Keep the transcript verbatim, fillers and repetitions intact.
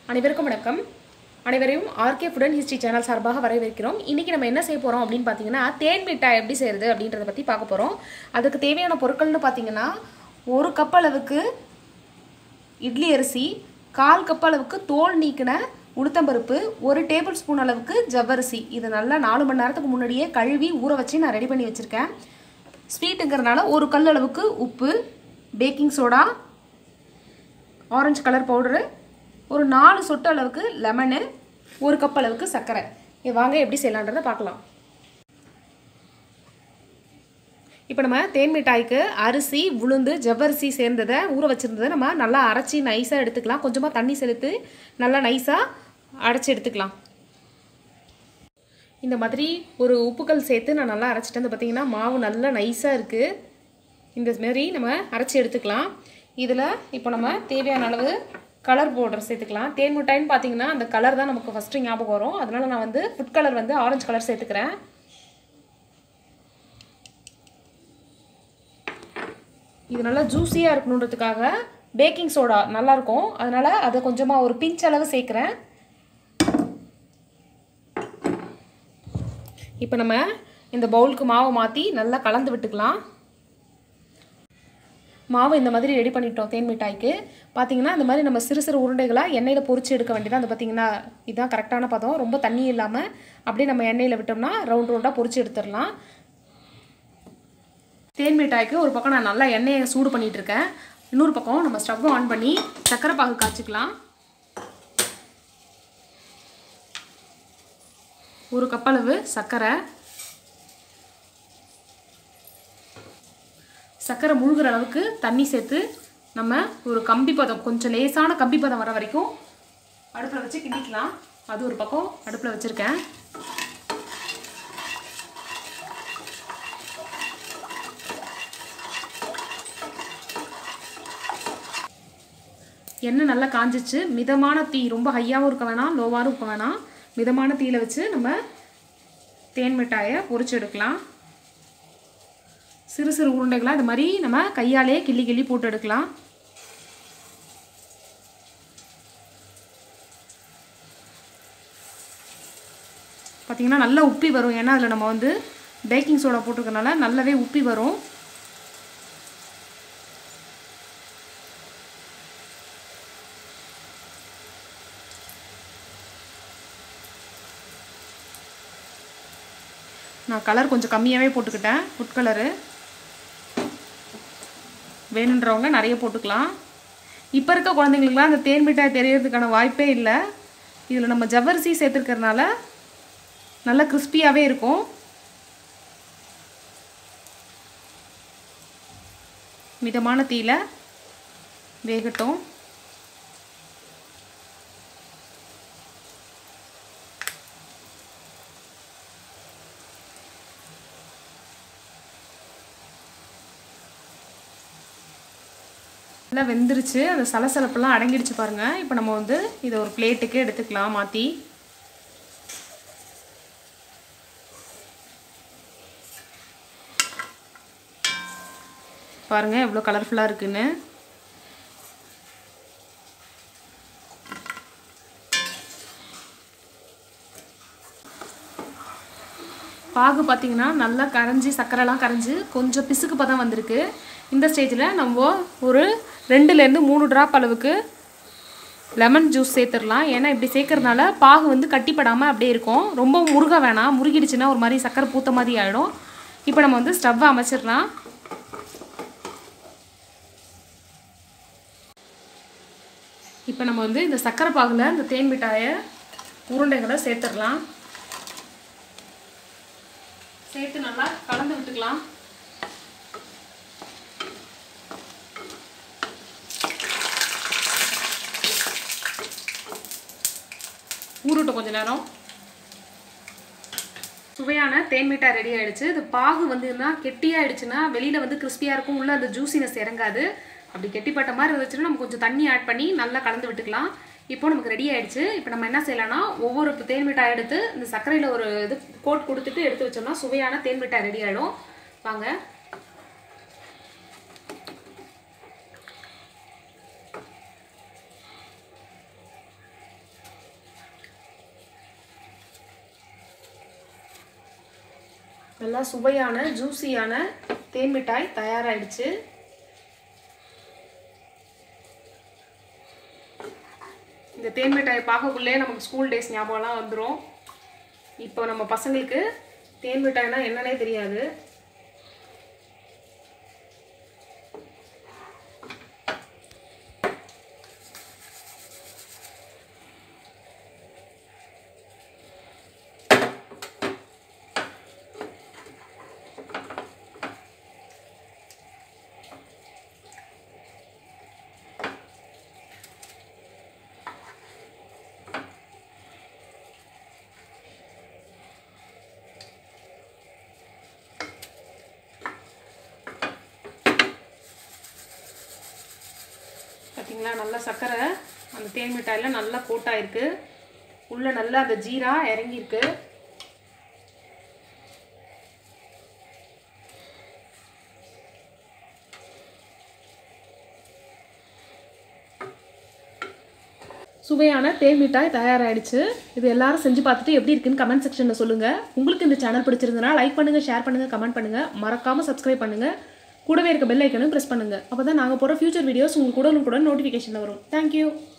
அனைவருக்கும் வணக்கம். அனைவரையும் RK food and history channel சார்பாக வரவேற்கிறோம். இன்றைக்கி நம்ம என்ன செய்ய போகிறோம் அப்படின்னு பார்த்தீங்கன்னா, தேன் மிட்டாய் எப்படி செய்கிறது அப்படின்றத பற்றி பார்க்க போகிறோம். அதுக்கு தேவையான பொருட்கள்னு பார்த்தீங்கன்னா, ஒரு கப் அளவுக்கு இட்லி அரிசி, கால் கப் அளவுக்கு தோல் நீக்கின உளுத்தம்பருப்பு, ஒரு டேபிள் ஸ்பூன் அளவுக்கு ஜவ்வரிசி. இது நல்லா நாலு மணி நேரத்துக்கு முன்னாடியே கழுவி ஊற வச்சு நான் ரெடி பண்ணி வச்சுருக்கேன். ஸ்வீட்டுங்கிறதுனால ஒரு கல் அளவுக்கு உப்பு, baking soda, orange colour powder, ஒரு நாலு சொட்டு அளவுக்கு லெமனு, ஒரு கப் அளவுக்கு சர்க்கரை. இது வாங்க எப்படி செய்யலான்றதை பார்க்கலாம். இப்போ நம்ம தேன் மிட்டாய்க்கு அரிசி, உளுந்து, ஜவ்வரிசி சேர்ந்ததை ஊற வச்சுருந்ததை நம்ம நல்லா அரைச்சி நைஸாக எடுத்துக்கலாம். கொஞ்சமாக தண்ணி செலுத்து நல்லா நைஸாக அரைச்சி எடுத்துக்கலாம். இந்த மாதிரி ஒரு உப்புக்கல் சேர்த்து நான் நல்லா அரைச்சிட்டு வந்து பார்த்திங்கன்னா மாவு நல்லா நைஸாக இருக்குது. இந்த மாரி நம்ம அரைச்சி எடுத்துக்கலாம். இதில் இப்போ நம்ம தேவையான அளவு கலர் பவுடர் சேர்த்துக்கலாம். தேன் மிட்டாய்னு பார்த்தீங்கன்னா அந்த கலர் தான் நமக்கு ஃபஸ்ட்டு ஞாபகம் வரும். அதனால் நான் வந்து ஃபுட் கலர் வந்து ஆரஞ்சு கலர் சேர்த்துக்கிறேன். இது நல்லா ஜூஸியாக இருக்கணுன்றதுக்காக பேக்கிங் சோடா நல்லாயிருக்கும், அதனால் அதை கொஞ்சமாக ஒரு பிஞ்ச் அளவு சேர்க்குறேன். இப்போ நம்ம இந்த பவுலுக்கு மாவை மாற்றி நல்லா கலந்து விட்டுக்கலாம். மாவு இந்த மாதிரி ரெடி பண்ணிட்டோம். தேன் மிட்டாய்க்கு பார்த்தீங்கன்னா இந்த மாதிரி நம்ம சிறு சிறு உருண்டைகளாக எண்ணெயில் பொரிச்சு எடுக்க வேண்டியதான். அது பார்த்திங்கன்னா இதுதான் கரெக்டான பதம். ரொம்ப தண்ணி இல்லாமல் அப்படியே நம்ம எண்ணெயில் விட்டோம்னா ரவுண்ட் ரவுண்டாக பொரிச்சு எடுத்துடலாம். தேன் மிட்டாய்க்கு ஒரு பக்கம் நான் நல்லா எண்ணெயை சூடு பண்ணிகிட்டு இருக்கேன். இன்னொரு பக்கம் நம்ம ஸ்டவ் ஆன் பண்ணி சர்க்கரை பாகு காய்ச்சிக்கலாம். ஒரு கப் அளவு சர்க்கரை, சர்க்கரை முழுகிற அளவுக்கு தண்ணி சேர்த்து நம்ம ஒரு கம்பி பதம், கொஞ்சம் லேசான கம்பி பதம் வர வரைக்கும் அடுப்பில் வச்சு கிண்டிக்கலாம். அது ஒரு பக்கம் அடுப்பில் வச்சுருக்கேன். எண்ணெய் நல்லா காஞ்சிச்சு. மிதமான தீ, ரொம்ப ஹையாகவும் இருக்க வேணாம், லோவாகவும் இருக்க வேணாம், மிதமான தீயில் வச்சு நம்ம தேன் மிட்டாயை பொரிச்சு எடுக்கலாம். சிறு சிறு உருண்டைகளாக இது மாதிரி நம்ம கையாலே கிள்ளி கிள்ளி போட்டு எடுக்கலாம். பார்த்திங்கன்னா நல்லா உப்பி வரும். ஏன்னா அதில் நம்ம வந்து பேக்கிங் சோடா போட்டிருக்கனால நல்லாவே உப்பி வரும். நான் கலர் கொஞ்சம் கம்மியாகவே போட்டுக்கிட்டேன். ஃபுட் கலரு வேணுன்றவங்க நிறைய போட்டுக்கலாம். இப்போ இருக்க குழந்தைங்களுக்குலாம் அந்த தேன் மிட்டாய் தெரியறதுக்கான வாய்ப்பே இல்லை. இதில் நம்ம ஜவ்வரிசி சேர்த்துருக்கறனால நல்லா கிறிஸ்பியாகவே இருக்கும். மிதமான தீயில வேகட்டும். நல்லா வெந்துருச்சு. அந்த சலசலப்பெல்லாம் அடங்கிடுச்சு பாருங்கள். இப்போ நம்ம வந்து இதை ஒரு பிளேட்டுக்கு எடுத்துக்கலாம் மாற்றி. பாருங்கள் எவ்வளோ கலர்ஃபுல்லாக இருக்குன்னு. பாகு பார்த்திங்கன்னா நல்லா கரைஞ்சி, சர்க்கரைலாம் கரைஞ்சி கொஞ்சம் பிசுக்கு பதம் வந்திருக்கு. இந்த ஸ்டேஜில் நம்ம ஒரு ரெண்டுலேருந்து மூணு ட்ராப் அளவுக்கு லெமன் ஜூஸ் சேர்த்துடலாம். ஏன்னா இப்படி சேர்க்கறதுனால பாகு வந்து கட்டிப்படாமல் அப்படியே இருக்கும். ரொம்ப முருக வேணாம், முருகிடுச்சுன்னா ஒரு மாதிரி சர்க்கரை பூத்த மாதிரி ஆகிடும். இப்போ நம்ம வந்து ஸ்டவ்வை அமைச்சிடலாம். இப்போ நம்ம வந்து இந்த சர்க்கரை பாகில் இந்த தேன் மிட்டாயை உருண்டைகளை சேர்த்துடலாம். சேர்த்து நல்லா கலந்து விட்டுக்கலாம். ஊறட்டும் கொஞ்ச நேரம். சுவையான தேன் மிட்டாய் ரெடி ஆகிடுச்சு. இது பாகு வந்துன்னா கெட்டியாகிடுச்சுன்னா வெளியில் வந்து கிறிஸ்பியாக இருக்கும், உள்ள அந்த ஜூஸினஸ் இறங்காது. அப்படி கெட்டிப்பட்ட மாதிரி இருந்துச்சுன்னா நம்ம கொஞ்சம் தண்ணி ஆட் பண்ணி நல்லா கலந்து விட்டுக்கலாம். இப்போ நமக்கு ரெடி ஆகிடுச்சு. இப்போ நம்ம என்ன செய்யலாம்னா, ஒவ்வொரு தேன் மிட்டாய் எடுத்து இந்த சர்க்கரையில் ஒரு இது கோட் கொடுத்துட்டு எடுத்து வச்சோம்னா சுவையான தேன் மிட்டாய் ரெடி ஆகிடும். வாங்க. நல்லா சுவையான ஜூஸியான தேன் மிட்டாய் தயாராகிடுச்சு. இந்த தேன் மிட்டாயை பார்க்கக்குள்ளே நமக்கு ஸ்கூல் டேஸ் ஞாபகம்லாம் வந்துடும். இப்போ நம்ம பசங்களுக்கு தேன் மிட்டாய்னா என்னன்னே தெரியாது. பார்த்தீங்களா, நல்லா சர்க்கரை அந்த தேன் மிட்டாயில் நல்லா கோட்டாயிருக்கு. உள்ளே நல்லா அந்த ஜீரா இறங்கியிருக்கு. சுவையான தேன் மிட்டாய் தயாராகிடுச்சு. இது எல்லாரும் செஞ்சு பார்த்துட்டு எப்படி இருக்குன்னு கமெண்ட் செக்ஷனில் சொல்லுங்கள். உங்களுக்கு இந்த சேனல் பிடிச்சிருந்ததுன்னா லைக் பண்ணுங்கள், ஷேர் பண்ணுங்கள், கமெண்ட் பண்ணுங்கள். மறக்காமல் சப்ஸ்கிரைப் பண்ணுங்கள். கூடவே இருக்க பெல் ஐக்கனும் ப்ரெஸ் பண்ணுங்கள். அப்போ தான் நாங்கள் போகிற ஃபியூச்சர் வீடியோஸ் உங்களுக்கு உடனுக்குடன் நோட்டிஃபிகேஷனில் வரும். தேங்க்யூ.